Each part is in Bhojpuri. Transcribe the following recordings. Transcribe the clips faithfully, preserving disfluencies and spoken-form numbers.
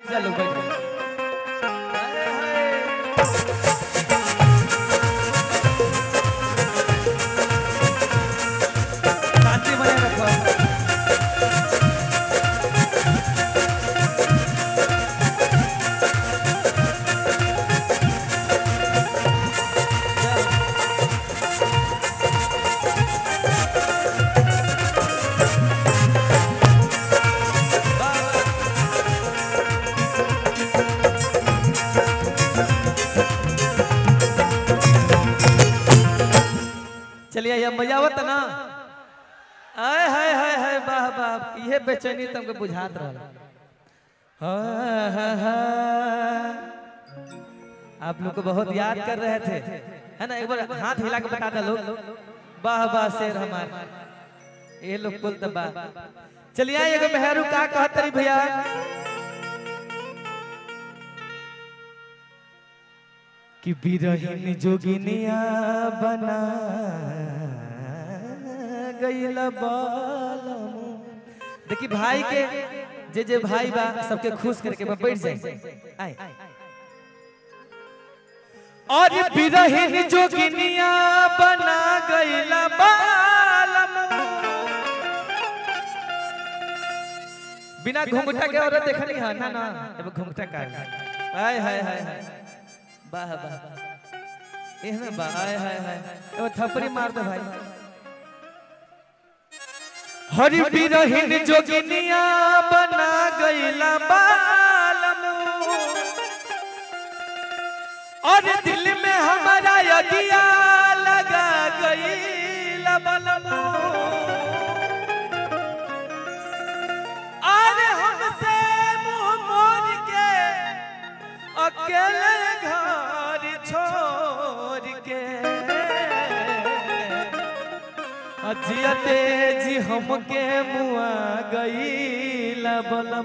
चलो बैठ शांति बने रखो। चलिए ये मजा आवत ना। आय हाय हाय हाय वाह वाह ये बेचैनी तुमको बुझात रहा। आप लोग को बहुत याद कर रहे थे है ना। एक बार हाथ हिला के बता दो लोग वाह वाह शेर हमारे ये लोग कुल दबा। चलिए एगो मेहरू का कहत रही भैया कि बिरहिन जोगिनिया बना गइल बालम। देखी भाई के जे जे भाई बा सबके खुश करके बा बैठ जाए आए। और बिरहिन जोगिनिया बना गइल बालम। बिना घुंघटा के औरत देखनी है ना ना अब घुंघटा का आय हाय हाय हाय वाह वाह एहमे बा आय हाय हाय ओ थपड़ी मार दे भाई। हरि बिरहिन जोगिनिया बना गइला बालम। और दिल में हमारा यदिया लगा गइला बालम। अरे हमसे मुंह मोड़ के अकेले घर छोड़ के अजियते जी हमके मुआ गइला बलम।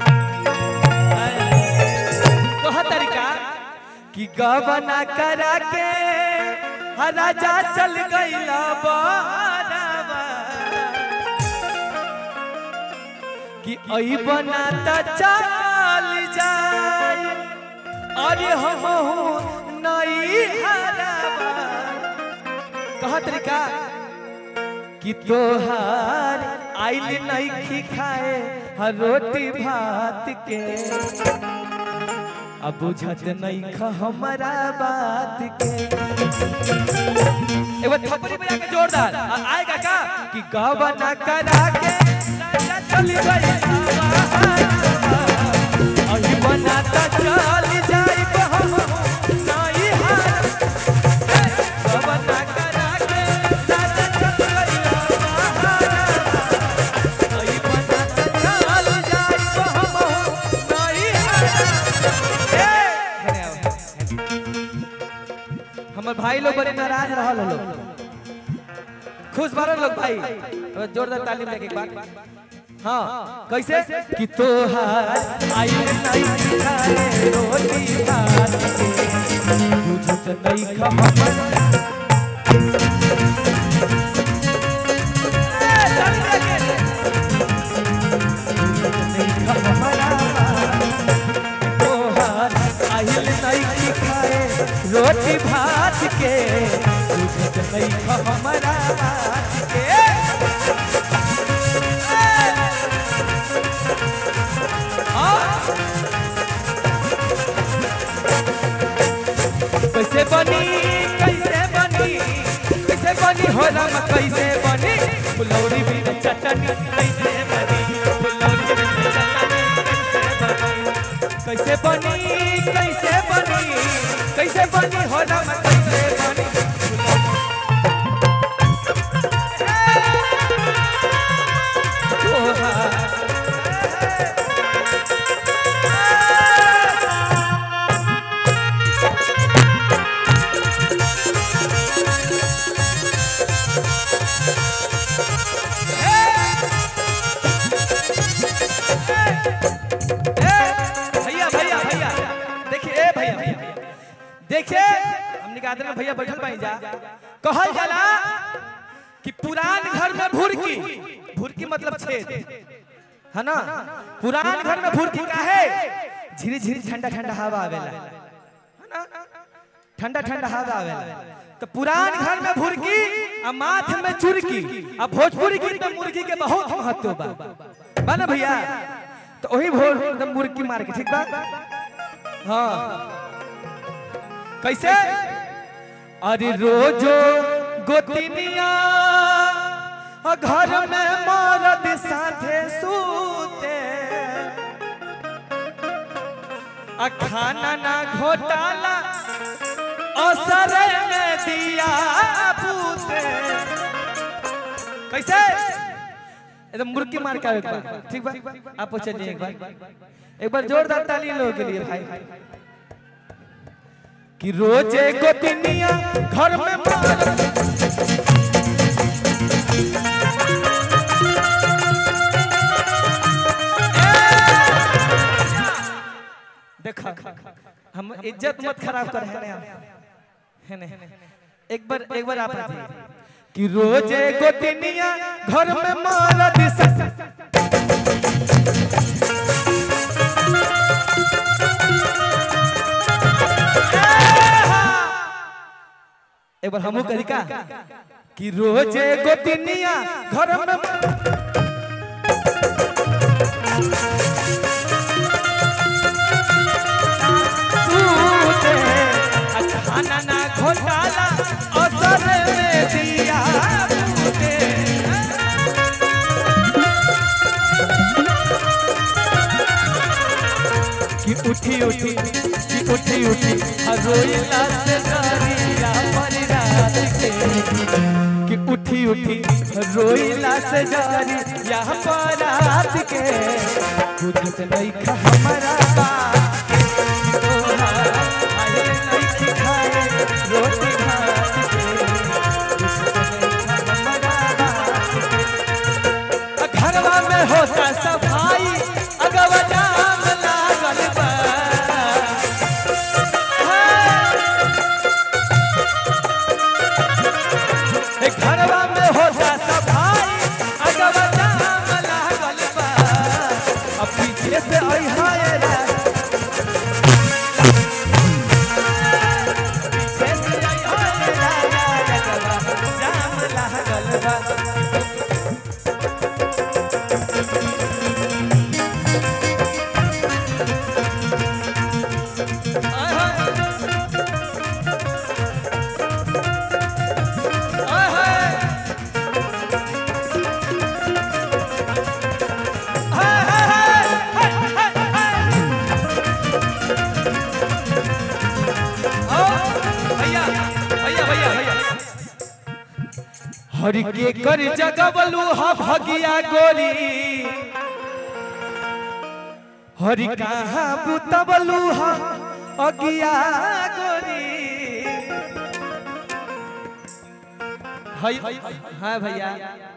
कहा तरीका कि गबना करा के राजा चल गइला बारवा। कि आई बना त चल जाए अरे हम नहीं हरावा। कहा तरीका कि तोहार आइल नहीं खाए हर रोटी भात के। अब बुझत नहीं खा हमारा बात के। एक बार थप्पड़ी बजा के जोरदार आएगा का कि गबना करा के चली गई अभी बनाता चल जाए हम नहीं हार। गबना करा के राजा चल गई अभी बनाता चल जाए हम नहीं हार। हमारे भाई लोग बड़े नाराज रहल लोग खुश भरल लोग भाई जोरदार ताली में एक बार। हाँ कैसे कि तोहार आई नहीं खाए रोटी भात के बुझत नहीं खबर। तोहार आई नहीं खाए रोटी भात के बुझत नहीं हमारा बात के। कैसे बनी कैसे बनी कैसे बनी हो राम कैसे बनी फुलौरी भी चटनी कैसे बनी फुलौरी भी चटनी कैसे बनी कैसे बनी कैसे बनी हो राम कैसे बनी। देखिए हमने कहा था भैया बैठल पाई जा कहल जाला कि पुरान घर में भुरकी भुरकी मतलब छेद है ना। पुरान घर में भुरकी का है झिरी झिरी ठंडा ठंडा हवा आवेला, ठंडा ठंडा हवा आवेला। तो पुरान घर में भुरकी आ माथ में चुरकी आ भोजपुरी गीत में मुर्गी के बहुत महत्व बा बा ना भैया। तो वही भोर एकदम मुर्गी मार के, ठीक बा। हाँ कैसे? अरे रोजो गोतिनिया घर में मर्द साथे सूते, आ खाना ना घोटाला असर में दिया पूते। कैसे? एकदम मुर्गी मार के एक बार, ठीक बा। आप चलिए एक बार, एक बार जोरदार ताली लोगों के लिए भाई। कि रोजे गोतिनिया घर में मर्द देखा, हम इज्जत मत खराब कर है ना, एक बार एक बार आप कि रोजे गोतिनिया घर में मर्द एक बार हमू करी का कि रोजे गोतिनिया घर में खाना ना घोटाला असर में दिया पूते। कि उठी उठी कि उठी उठी रोइला से जरिया पर रात के, कि उठी उठी रोइला से जरिया पर रात के, बुझत नहीं खा हमारा बात रोटी भात के। घरवा में होता सफाई अगवा जाम लागल बा, घरवा में होता सफाई अगवा जाम लागल बा। अब पीछे से आई हाय हरि के कर जगवलू हा भगिया गोरी, हरि कहाँ बुतवलू हा अगिया गोरी। हाँ भैया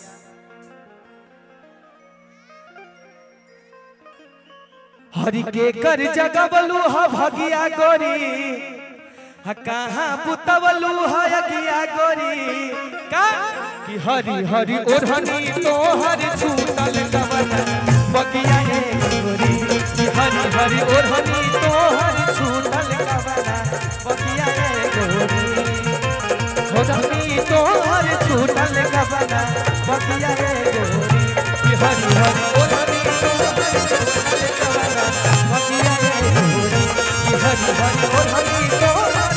हरि के कर जगवलू हा भगिया गोरी, हा कहाँ पुतवलू है अगिया गोरी। का कि हरी हरी ओढ़नी तो हरी छूटल गवना बगिया गोरी, कि हरी हरी ओढ़नी तो हरी छूटल गवना बगिया गोरी, ओढ़नी तो हरी छूटल गवना बगिया गोरी, कि हरी हरी ओढ़नी तो हरी छूटल गवना बगिया गोरी, कि हरी हरी ओढ़नी तो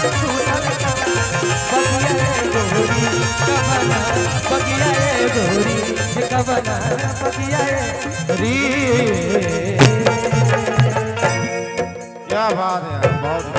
बगिया गोरी कबना बगिया री। क्या बात है, बहुत